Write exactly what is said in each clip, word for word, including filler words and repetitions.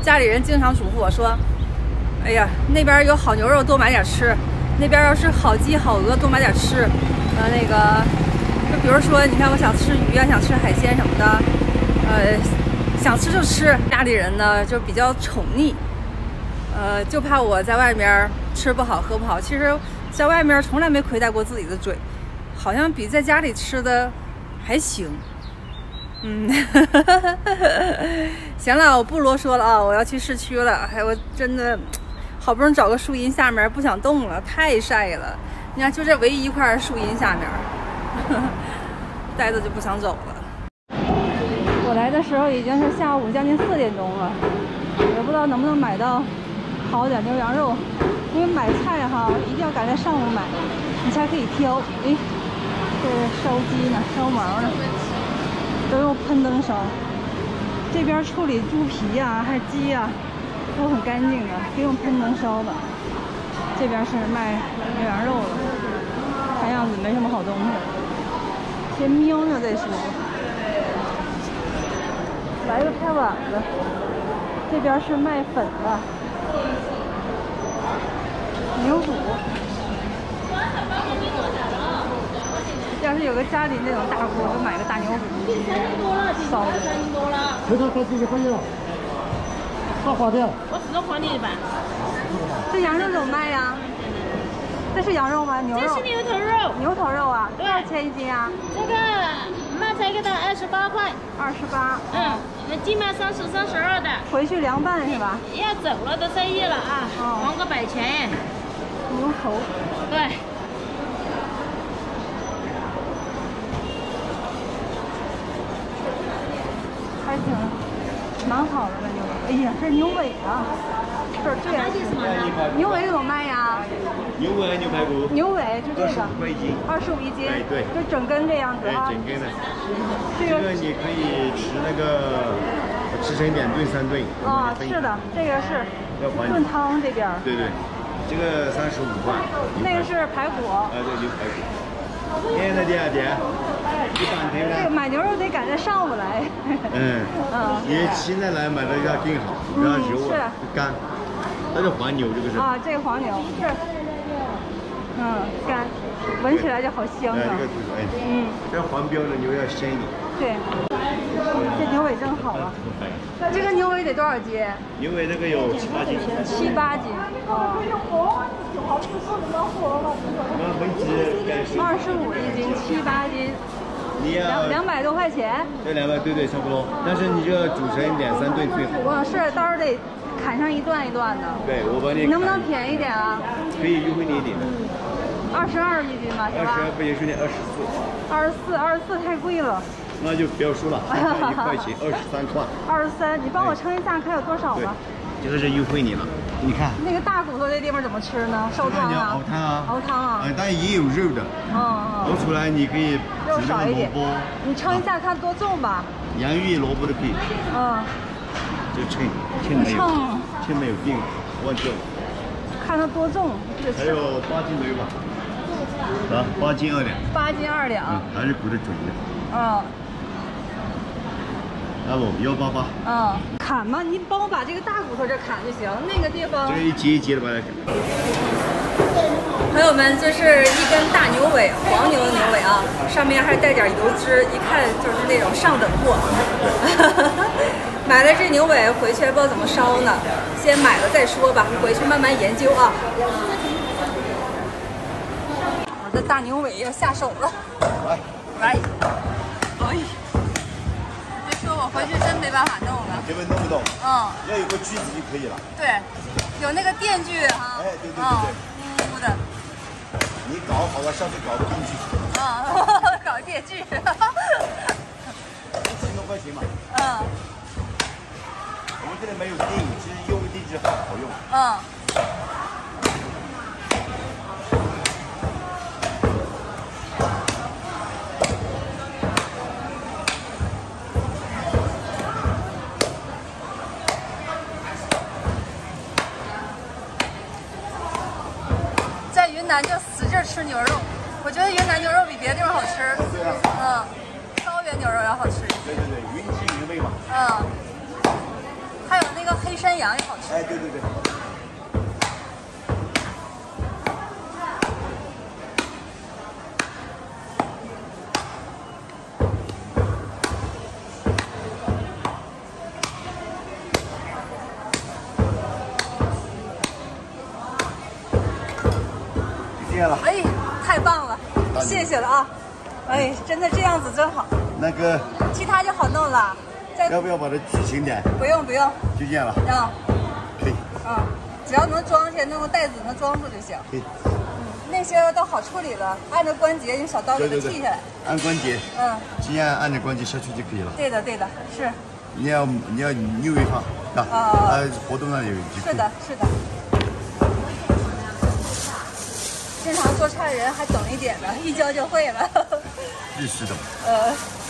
家里人经常嘱咐我说：“哎呀，那边有好牛肉，多买点吃；那边要是好鸡好鹅，多买点吃。”呃，那个，就比如说，你看我想吃鱼啊，想吃海鲜什么的，呃，想吃就吃。家里人呢就比较宠溺，呃，就怕我在外面吃不好喝不好。其实，在外面从来没亏待过自己的嘴，好像比在家里吃的还行。嗯，行了，我不啰嗦了啊，我要去市区了。还有，我真的好不容易找个树荫下面，不想动了，太晒了。你看，就这唯一一块树荫下面，待着就不想走了。我来的时候已经是下午将近四点钟了，也不知道能不能买到好点牛羊肉。因为买菜哈，一定要赶在上午买，你才可以挑。哎，这烧鸡呢，烧毛呢。都用喷灯烧，这边处理猪皮呀、啊、还是鸡呀、啊，都很干净的，不用喷灯烧的。这边是卖牛羊肉的，看样子没什么好东西，先瞄瞄再说。来个拍碗的，这边是卖粉的，牛肚。要是有个家里那种大锅，就买个大牛肚烧的。 回头再继续回去了。大花的。 我只能还你一半。 这羊肉怎么卖呀？这是羊肉吗？牛肉？ 这是牛头肉。 牛头肉啊？多少钱一斤啊？ 这个卖才给它二十八块。 二十八。 嗯，那斤卖三十、三十二的。 回去凉拌是吧？ 要走了都三亿了啊！哦，还个百钱。 牛头。 对。 还挺蛮好的吧牛？哎呀，这是牛尾啊！这这也是牛尾怎么卖呀？ 牛尾牛排骨。 牛尾就这个。 二十五一斤。 二十五一斤。 哎对。 就整根这样子啊。 整根的。这个你可以吃那个吃成一点炖三顿。 啊，是的，这个是炖汤这边。 对对，这个三十五块。 那个是排骨。 啊，对，牛排骨。现在点点。 这个买牛肉得赶在上午来。 嗯嗯，你现在来买的要更好，不要油啊，干。那是黄牛，这个是。 啊，这个黄牛是。嗯，干，闻起来就好香啊。 这个哎，嗯，这黄标的牛要鲜一点。 对，这牛尾真好啊。这个牛尾得多少斤？ 牛尾这个有七八斤。 七八斤。哦。二十五一斤，七八斤。 你要两百多块钱。 这两百对对差不多，但是你这个煮成两三顿最好。 我是到时候得砍上一段一段的。 对，我帮你。 能不能便宜点啊？ 可以优惠你一点。 二十二一斤吧，是吧？ 二十二不也是点二十四。 二十四，二十四太贵了。 那就不要说了，一块钱，二十三块。 二十三，你帮我称一下，看有多少吧。 这个是优惠你了，你看。 那个大骨头这地方怎么吃呢？烧汤啊？ 熬汤啊。 熬汤啊。 嗯，但也有肉的。 嗯嗯。 熬出来你可以肉少一点。 萝卜。 你称一下，看多重吧。 洋芋、萝卜都可以。 嗯。 就称，称没有。 称。 称没有病，忘记了。 看它多重。 还有八斤左右吧。啊，八斤二两。 八斤二两。 嗯，还是估得准的。 嗯。 那不幺八八。 嗯，砍吗？你帮我把这个大骨头这砍就行，那个地方。 这一节一节的把它砍。 朋友们，这是一根大牛尾，黄牛的牛尾啊，上面还带点油脂，一看就是那种上等货。买了这牛尾回去还不知道怎么烧呢，先买了再说吧，回去慢慢研究啊。我的大牛尾要下手了，来，来，哎。我回去真没办法弄了， 根本弄不懂。 嗯， 要有个锯子就可以了。 对，有那个电锯哈。 哎，对对对对。 呜呜的。 你搞好了，下次搞电锯。 嗯，搞电锯。一千多块钱嘛。 嗯。 我们这里没有电，其实用电锯好好用。 嗯。云南就死劲吃牛肉，我觉得云南牛肉比别的地方好吃。 对啊。 嗯，高原牛肉要好吃。 对对对，云集原味嘛。 嗯。还有那个黑山羊也好吃。 哎，对对对。了哎，太棒了，谢谢了啊！哎，真的这样子真好。 那个， 其他就好弄了。再要不要把它举轻点？ 不用不用， 就这样了。 啊， 可以。 啊，只要能装下，弄个袋子能装住就行。 可以。 嗯，那些都好处理了，按着关节用小刀给它剔下来。 按关节。 嗯。这样按着关节下去就可以了。 对的对的，是。 你要你要扭一放，啊，呃，活动上有。 是的是的。经常做菜的人还懂一点呢，一教就会了。 日式的。 呃。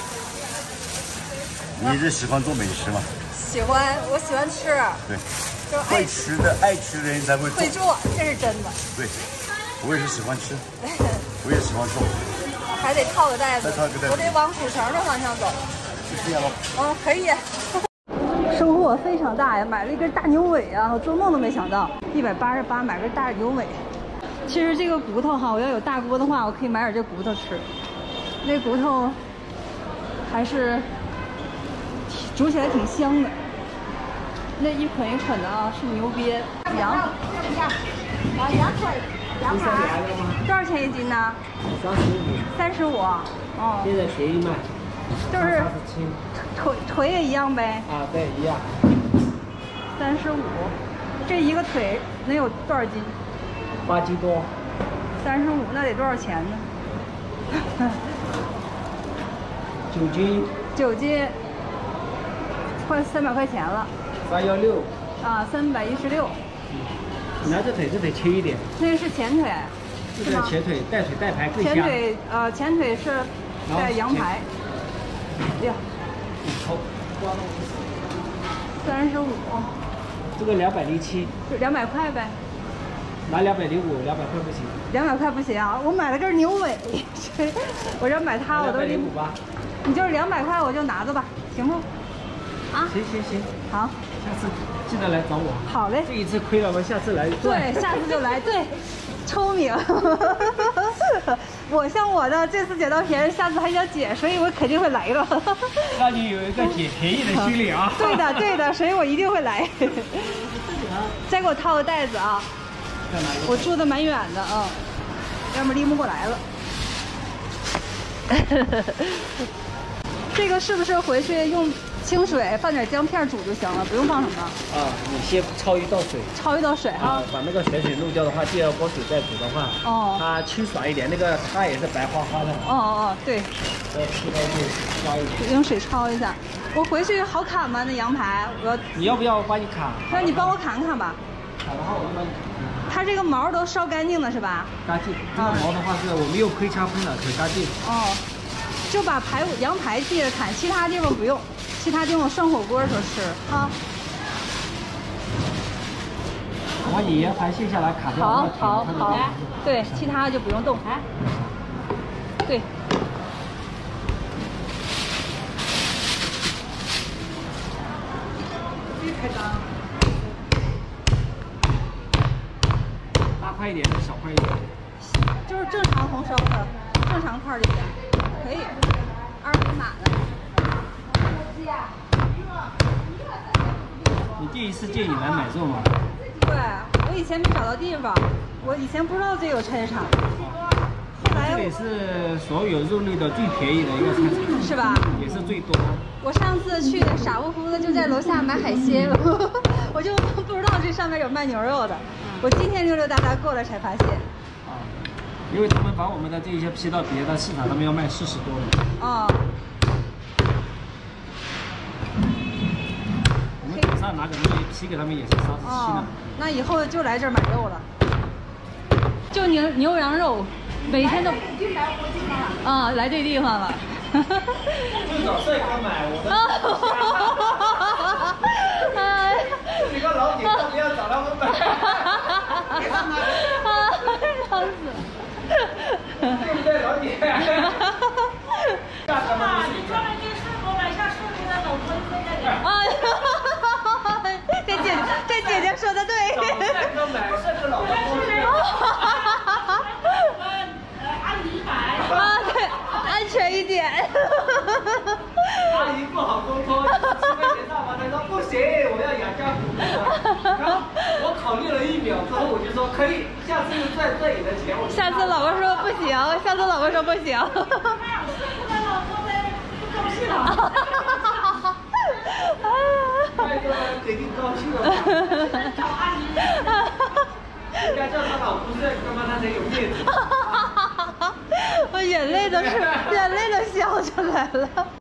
你是喜欢做美食吗？ 喜欢，我喜欢吃。 对。 就会吃的、爱吃的人才会做。 会做，这是真的。 对，我也是喜欢吃，我也喜欢做。 还得套个袋子。 再套个袋子。 我得往古城的方向走。 就这样了。 嗯，可以。收获非常大呀，买了一根大牛尾啊！我做梦都没想到，一百八十八买根大牛尾。其实这个骨头哈，我要有大锅的话，我可以买点这骨头吃。那骨头还是煮起来挺香的。那一捆一捆的啊，是牛鞭羊。啊，羊腿，羊排。多少钱一斤呢？ 三十五。 三十五。哦。 现在便宜卖。 就是腿腿也一样呗。 啊，对，一样。 三十五，这一个腿能有多少斤？ 八斤多。 三十五，那得多少钱呢？ 九斤。 九斤，快三百块钱了。 三幺六。 啊，三百一十六。 嗯，拿这腿，这腿轻一点。 那是前腿。 这个前腿带腿带排更香。 前腿呃，前腿是带羊排。呀。 好。 三十五。 这个两百零七。 就两百块呗。 拿两百零五，两百块不行。 两百块不行啊！我买了根牛尾，我这买它我都零五吧。 你就是两百块，我就拿着吧，行不？啊？ 行行行， 好。 下次记得来找我。 好嘞。 这一次亏了，我下次来。 对，下次就来。对，聪明。我像我的这次捡到便宜，下次还想捡，所以我肯定会来的。 那你有一个捡便宜的心理啊。 对的，对的，所以我一定会来。再给我套个袋子啊。我住的蛮远的啊，要么拎不过来了。这个是不是回去用清水放点姜片煮就行了，不用放什么？ 啊，你先焯一道水。焯一道水哈、啊。 把那个血水漏掉的话，第二锅水再煮的话， 哦， 它清爽一点，那个它也是白花花的。 哦哦，对。 再去刀去焯一点。 用水焯一下。我回去好砍吗？那羊排，我要。 你要不要我帮你砍？ 那你帮我砍砍吧。 砍的话，我就帮你砍。 它这个毛都烧干净了是吧？ 干净。这个毛的话是我们用喷枪喷的，很干净。 哦，就把排骨羊排记着砍，其他地方不用，其他地方涮火锅的时候吃啊。 我把你羊排卸下来砍掉。 好，好，好。对，其他就不用动。哎。对。开张。 大块一点，小块一点。 就是正常红烧的，正常块里边可以。二维码的。 你第一次建议来买肉吗？ 对，我以前没找到地方，我以前不知道这有菜市场。后来这里是所有肉类的最便宜的一个菜场， 是吧？ 也是最多。 我上次去傻乎乎的就在楼下买海鲜，我就不知道这上面有卖牛肉的。我今天溜溜达达过来才发现。 啊，因为他们把我们的这些批到别的市场，他们要卖四十多的。 哦。 我们手上拿个东西批给他们也是三十七的。 那以后就来这儿买肉了。就牛牛羊肉，每天都。啊，来这地方了。 就找帅哥买，我的。 哎， 这个老铁不要找他们买。别让他。 笑死了。 对不对，老铁？ 啊，你专门给师傅买下师傅的老婆在这里。 啊， 爷说的对。 找帅哥买帅哥老公。 阿姨买。 啊，对，安全一点。 阿姨不好沟通，七块钱大吗？她说不行，我要养家糊口。然后我考虑了一秒之后，我就说可以，下次赚赚你的钱。我下次老公说不行，下次老公说不行。 老公在不高兴了。 帅哥肯定高兴了吧？ 找阿姨。 人家叫他老公帅哥嘛，他才有面子。 我眼泪都是，眼泪都笑出来了。